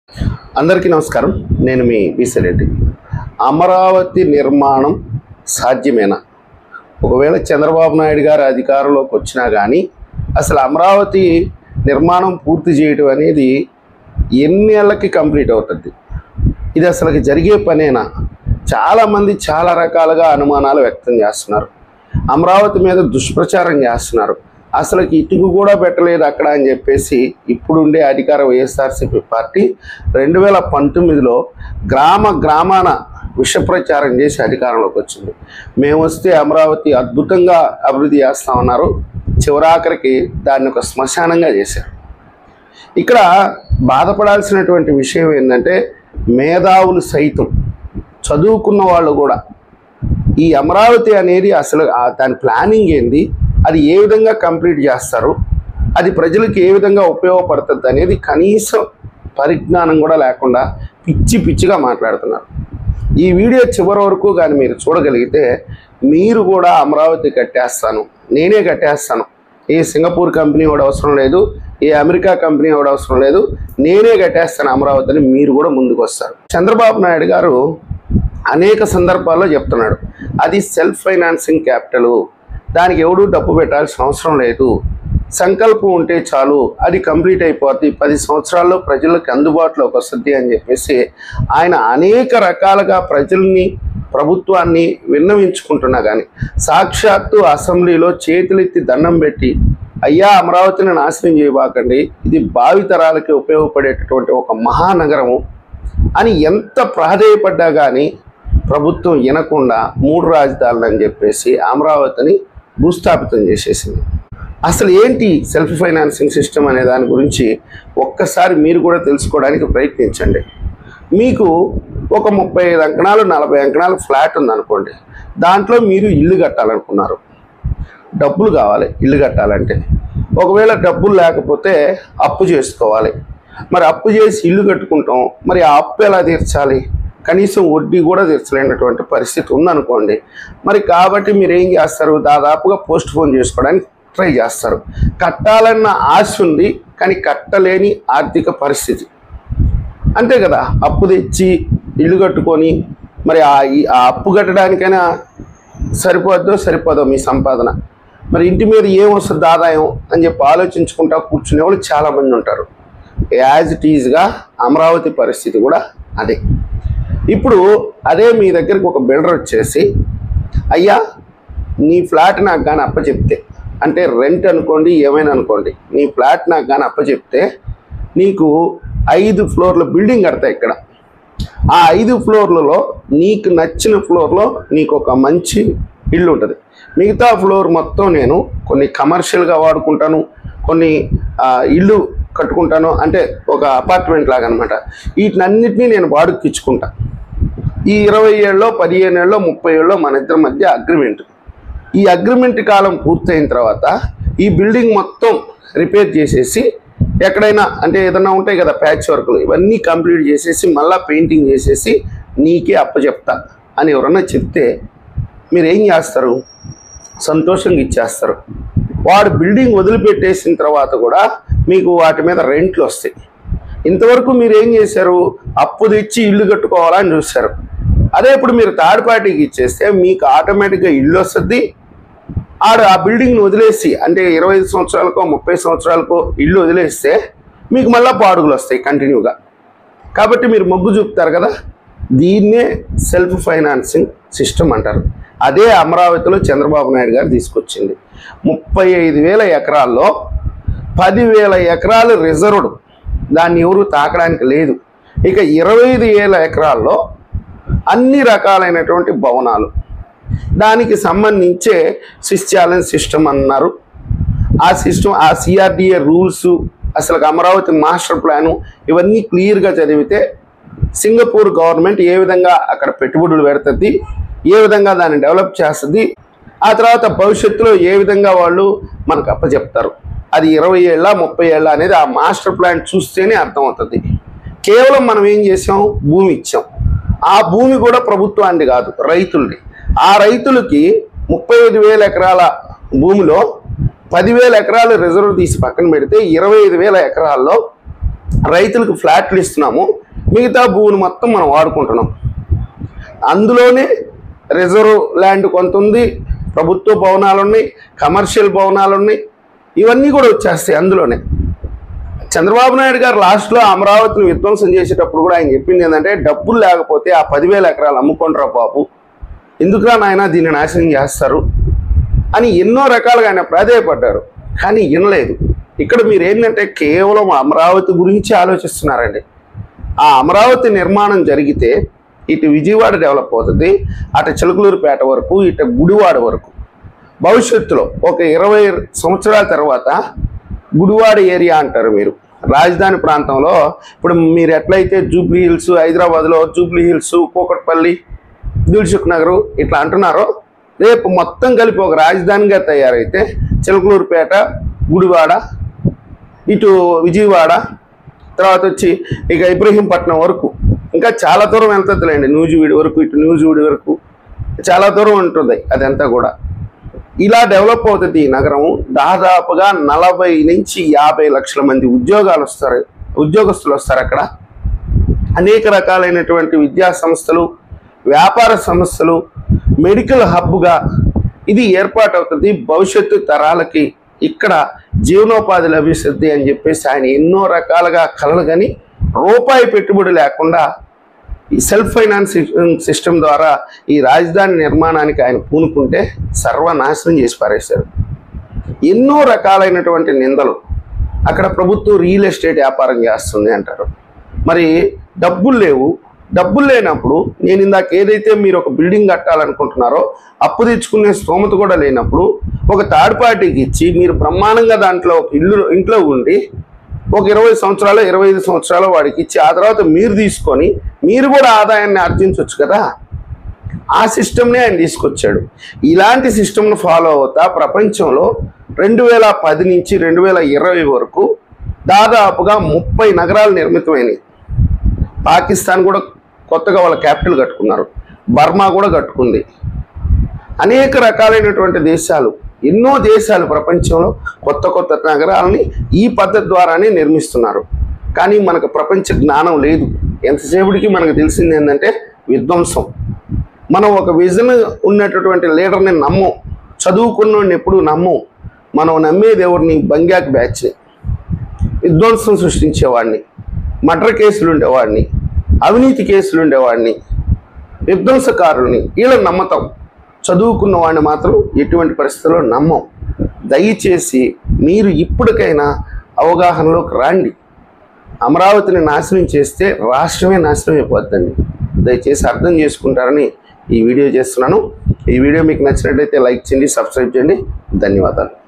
అందరికీ నమస్కారం. నేను మీ బీసీ రెడ్డి. అమరావతి నిర్మాణం సాధ్యమేనా? ఒకవేళ చంద్రబాబు నాయుడు గారు అధికారంలోకి వచ్చినా కానీ అసలు అమరావతి నిర్మాణం పూర్తి చేయడం అనేది ఎన్ని ఏళ్ళకి కంప్లీట్ అవుతుంది? ఇది అసలు జరిగే పనేనా? చాలామంది చాలా రకాలుగా అనుమానాలు వ్యక్తం చేస్తున్నారు. అమరావతి మీద దుష్ప్రచారం చేస్తున్నారు. అసలుకి ఇటుకు కూడా పెట్టలేదు అక్కడ అని చెప్పేసి ఇప్పుడుండే అధికార వైఎస్ఆర్సీపీ పార్టీ 2019లో గ్రామాన విషప్రచారం చేసి అధికారంలోకి వచ్చింది. మేము వస్తే అమరావతి అద్భుతంగా అభివృద్ధి చేస్తామన్నారు. చివరాఖరికి దాన్ని ఒక శ్మశానంగా చేశారు. ఇక్కడ బాధపడాల్సినటువంటి విషయం ఏంటంటే మేధావులు సైతం, చదువుకున్న వాళ్ళు కూడా ఈ అమరావతి అనేది అసలు దాని ప్లానింగ్ ఏంది, అది ఏ విధంగా కంప్లీట్ చేస్తారు, అది ప్రజలకు ఏ విధంగా ఉపయోగపడుతుంది అనేది కనీసం పరిజ్ఞానం కూడా లేకుండా పిచ్చిగా మాట్లాడుతున్నారు. ఈ వీడియో చివరి వరకు కానీ మీరు చూడగలిగితే మీరు కూడా అమరావతి కట్టేస్తాను, నేనే కట్టేస్తాను, ఏ సింగపూర్ కంపెనీ కూడా అవసరం లేదు, ఏ అమెరికా కంపెనీ కూడా అవసరం లేదు, నేనే కట్టేస్తాను అమరావతిని మీరు కూడా ముందుకు వస్తారు. చంద్రబాబు నాయుడు గారు అనేక సందర్భాల్లో చెప్తున్నాడు అది సెల్ఫ్ ఫైనాన్సింగ్ క్యాపిటల్, దానికి ఎవడూ డబ్బు పెట్టాల్సిన అవసరం లేదు, సంకల్పం ఉంటే చాలు అది కంప్లీట్ అయిపోద్ది, 10 సంవత్సరాల్లో ప్రజలకు అందుబాటులోకి వస్తుంది అని చెప్పేసి ఆయన అనేక రకాలుగా ప్రజల్ని, ప్రభుత్వాన్ని విన్నవించుకుంటున్నా కానీ సాక్షాత్తు అసెంబ్లీలో చేతులెత్తి దండం పెట్టి అయ్యా అమరావతిని నాశనం చేయబాకండి, ఇది భావితరాలకి ఉపయోగపడేటటువంటి ఒక మహానగరము అని ఎంత ప్రాధేయపడ్డా కానీ ప్రభుత్వం వినకుండా 3 రాజధానులు అని చెప్పేసి అమరావతిని భూస్థాపితం చేసేసింది. అసలు ఏంటి సెల్ఫ్ ఫైనాన్సింగ్ సిస్టమ్ అనే దాని గురించి ఒక్కసారి మీరు కూడా తెలుసుకోవడానికి ప్రయత్నించండి. మీకు ఒక 35 అంకణాలు 40 అంకణాలు ఫ్లాట్ ఉందనుకోండి, దాంట్లో మీరు ఇల్లు కట్టాలనుకున్నారు, డబ్బులు కావాలి ఇల్లు కట్టాలంటే. ఒకవేళ డబ్బులు లేకపోతే అప్పు చేసుకోవాలి. మరి అప్పు చేసి ఇల్లు కట్టుకుంటాం, మరి ఆ అప్పు ఎలా తీర్చాలి? కనీసం వడ్డీ కూడా తీర్చలేనటువంటి పరిస్థితి ఉందనుకోండి. మరి కాబట్టి మీరు ఏం చేస్తారు? దాదాపుగా పోస్ట్ పోన్ చేసుకోవడానికి ట్రై చేస్తారు. కట్టాలన్న ఆశ ఉంది కానీ కట్టలేని ఆర్థిక పరిస్థితి, అంతే కదా. అప్పు తెచ్చి ఇల్లు కట్టుకొని మరి ఆ అప్పు కట్టడానికైనా సరిపోదో మీ సంపాదన, మరి ఇంటి మీద ఏం వస్తుంది ఆదాయం అని చెప్పి ఆలోచించుకుంటా కూర్చునే వాళ్ళు చాలామంది ఉంటారు. యాజ్ ఇట్ ఈజ్గా అమరావతి పరిస్థితి కూడా అదే. ఇప్పుడు అదే మీ దగ్గరికి ఒక బిల్డర్ వచ్చేసి అయ్యా నీ ఫ్లాట్ నాకు కానీ అప్పచెప్తే, అంటే రెంట్ అనుకోండి ఏమైనా అనుకోండి, నీ ఫ్లాట్ నాకు కానీ అప్పచెప్తే నీకు 5 ఫ్లోర్ల బిల్డింగ్ కడతాయి ఇక్కడ. ఆ 5 ఫ్లోర్లలో నీకు నచ్చిన ఫ్లోర్లో నీకు ఒక మంచి ఇల్లు ఉంటుంది. మిగతా ఫ్లోర్ మొత్తం నేను కొన్ని కమర్షియల్గా వాడుకుంటాను, కొన్ని ఇల్లు కట్టుకుంటాను, అంటే ఒక అపార్ట్మెంట్ లాగా అనమాట. వీటినన్నిటినీ నేను వాడుకు ఇచ్చుకుంటా. ఈ 20 ఏళ్ళలో 15 ఏళ్ళలో 30 ఏళ్ళలో మన ఇద్దరి మధ్య అగ్రిమెంట్. ఈ అగ్రిమెంట్ కాలం పూర్తయిన తర్వాత ఈ బిల్డింగ్ మొత్తం రిపేర్ చేసేసి ఎక్కడైనా, అంటే ఏదైనా ఉంటాయి కదా ప్యాచ్ వర్క్లు, ఇవన్నీ కంప్లీట్ చేసేసి మళ్ళీ పెయింటింగ్ చేసేసి నీకే అప్పచెప్తా అని ఎవరన్నా చెప్తే మీరు ఏం చేస్తారు? సంతోషంగా ఇచ్చేస్తారు. వాడు బిల్డింగ్ వదిలిపెట్టేసిన తర్వాత కూడా మీకు వాటి మీద రెంట్లు వస్తాయి. ఇంతవరకు మీరు ఏం చేశారు? అప్పు తెచ్చి ఇల్లు కట్టుకోవాలని చూశారు. అదే ఇప్పుడు మీరు థర్డ్ పార్టీకి ఇచ్చేస్తే మీకు ఆటోమేటిక్గా ఇల్లు వస్తుంది. ఆ బిల్డింగ్ని వదిలేసి, అంటే 25 సంవత్సరాలకో 30 సంవత్సరాలకో ఇల్లు వదిలేస్తే మీకు మళ్ళీ బాడుగులు వస్తాయి కంటిన్యూగా. కాబట్టి మీరు మొగ్గు చూపుతారు కదా. దీన్నే సెల్ఫ్ ఫైనాన్సింగ్ సిస్టమ్ అంటారు. అదే అమరావతిలో చంద్రబాబు నాయుడు గారు తీసుకొచ్చింది. 35,000 ఎకరాల్లో 10,000 ఎకరాలు రిజర్వ్డ్, దాన్ని ఎవరు తాకడానికి లేదు. ఇక 25,000 ఎకరాల్లో అన్ని రకాలైనటువంటి భవనాలు, దానికి సంబంధించే స్విస్ ఛాలెంజ్ సిస్టమ్ అన్నారు. ఆ సిస్టమ్, ఆ సిఆర్డిఏ రూల్స్, అసలు అమరావతి మాస్టర్ ప్లాను ఇవన్నీ క్లియర్గా చదివితే సింగపూర్ గవర్నమెంట్ ఏ విధంగా అక్కడ పెట్టుబడులు పెడుతుంది, ఏ విధంగా దాన్ని డెవలప్ చేస్తుంది, ఆ తర్వాత భవిష్యత్తులో ఏ విధంగా వాళ్ళు మనకు అప్పచెప్తారు, అది 20 ఏళ్ళ 30 ఏళ్ళ అనేది ఆ మాస్టర్ ప్లాన్ చూస్తేనే అర్థమవుతుంది. కేవలం మనం ఏం చేసాం? భూమి ఇచ్చాం. ఆ భూమి కూడా ప్రభుత్వాన్ని కాదు, రైతుల్ని. ఆ రైతులకి 35,000 ఎకరాల భూమిలో 10,000 ఎకరాలు రిజర్వ్ తీసి పక్కన పెడితే 25,000 ఎకరాల్లో రైతులకు ఫ్లాట్లు ఇస్తున్నాము, మిగతా భూమిని మొత్తం మనం వాడుకుంటున్నాం. అందులోనే రిజర్వ్ ల్యాండ్ కొంత ఉంది, ప్రభుత్వ భవనాలు ఉన్నాయి, కమర్షియల్ భవనాలు ఉన్నాయి, ఇవన్నీ కూడా వచ్చేస్తాయి అందులోనే. చంద్రబాబు నాయుడు గారు లాస్ట్లో అమరావతిని విధ్వంసం చేసేటప్పుడు కూడా ఆయన చెప్పింది ఏంటంటే, డబ్బులు లేకపోతే ఆ 10,000 ఎకరాలు అమ్ముకుంటారా బాబు, ఎందుకురా నాయన దీన్ని నాశనం చేస్తారు అని ఎన్నో రకాలుగా ఆయన ప్రాధేయపడ్డారు. కానీ వినలేదు. ఇక్కడ మీరు ఏంటంటే కేవలం అమరావతి గురించి ఆలోచిస్తున్నారండి. ఆ అమరావతి నిర్మాణం జరిగితే ఇటు విజయవాడ డెవలప్ అవుతుంది, అటు చిలకలూరుపేట వరకు, ఇటు గుడివాడ వరకు. భవిష్యత్తులో ఒక 20 సంవత్సరాల తర్వాత గుడివాడ ఏరియా అంటారు మీరు, రాజధాని ప్రాంతంలో. ఇప్పుడు మీరు ఎట్లయితే జూబ్లీ హిల్స్, హైదరాబాద్లో జూబ్లీ హిల్స్, కూకట్పల్లి, దిల్సుఖ్ నగర్ ఇట్లా అంటున్నారో, రేపు మొత్తం కలిపి ఒక రాజధానిగా తయారైతే చిలకలూరుపేట, గుడివాడ, ఇటు విజయవాడ, తర్వాత వచ్చి ఇక ఇబ్రహీంపట్నం వరకు, ఇంకా చాలా దూరం వెళ్తుందిలేండి, నూజివీడి వరకు, ఇటు నూజివీడి వరకు చాలా దూరం ఉంటుంది. అదంతా కూడా ఇలా డెవలప్ అవుతుంది ఈ నగరం. దాదాపుగా 40 నుంచి 50 లక్షల మంది ఉద్యోగస్తులు వస్తారు అక్కడ. అనేక రకాలైనటువంటి విద్యా సంస్థలు, వ్యాపార సంస్థలు, మెడికల్ హబ్గా ఇది ఏర్పాటు అవుతుంది. భవిష్యత్తు తరాలకి ఇక్కడ జీవనోపాధి లభిస్తుంది అని చెప్పేసి ఆయన ఎన్నో రకాలుగా కలలు కానీ రూపాయి పెట్టుబడి లేకుండా ఈ సెల్ఫ్ ఫైనాన్సింగ్ సిస్టమ్ ద్వారా ఈ రాజధాని నిర్మాణానికి ఆయన పూనుకుంటే సర్వనాశనం చేసి పారేశారు. ఎన్నో రకాలైనటువంటి నిందలు. అక్కడ ప్రభుత్వం రియల్ ఎస్టేట్ వ్యాపారం చేస్తుంది అంటారు. మరి డబ్బులు లేవు. డబ్బులు లేనప్పుడు నేను ఇందాక ఏదైతే మీరు ఒక బిల్డింగ్ కట్టాలనుకుంటున్నారో అప్పు తెచ్చుకునే స్తోమత కూడా లేనప్పుడు ఒక థర్డ్ పార్టీకి ఇచ్చి మీరు బ్రహ్మాండంగా దాంట్లో ఒక ఇంట్లో ఉండి ఒక 20 సంవత్సరాలు 25 సంవత్సరాలు వాడికి ఇచ్చి ఆ తర్వాత మీరు తీసుకొని మీరు కూడా ఆదాయాన్ని ఆర్జించవచ్చు కదా. ఆ సిస్టమ్నే ఆయన తీసుకొచ్చాడు. ఇలాంటి సిస్టమ్ను ఫాలో అవుతా ప్రపంచంలో 2010 నుంచి 2020 వరకు దాదాపుగా 30 నగరాలు నిర్మితమైనవి. పాకిస్తాన్ కూడా కొత్తగా వాళ్ళ క్యాపిటల్ కట్టుకున్నారు, బర్మా కూడా కట్టుకుంది. అనేక రకాలైనటువంటి దేశాలు, ఎన్నో దేశాలు ప్రపంచంలో కొత్త నగరాలని ఈ పద్ధతి ద్వారానే నిర్మిస్తున్నారు. కానీ మనకు ప్రపంచ జ్ఞానం లేదు. ఎంతసేపటికి మనకు తెలిసింది ఏంటంటే విధ్వంసం. మనం ఒక విజన్ ఉన్నటువంటి లీడర్ని నమ్మం, చదువుకున్నోడిని ఎప్పుడు నమ్మం. మనం నమ్మేది ఎవరిని? బంగాక్ బ్యాచ్, విధ్వంసం సృష్టించేవాడిని, మర్డర్ కేసులు ఉండేవాడిని, అవినీతి కేసులు ఉండేవాడిని, విధ్వంసకారుల్ని, వీళ్ళని నమ్మతాం. చదువుకున్న వాడిని మాత్రం ఎటువంటి పరిస్థితుల్లో నమ్మం. దయచేసి మీరు ఇప్పటికైనా అవగాహనలోకి రండి. అమరావతిని నాశనం చేస్తే రాష్ట్రమే నాశనం అయిపోద్దండి. దయచేసి అర్థం చేసుకుంటారని ఈ వీడియో చేస్తున్నాను. ఈ వీడియో మీకు నచ్చినట్లయితే లైక్ చేయండి, సబ్స్క్రైబ్ చేయండి. ధన్యవాదాలు.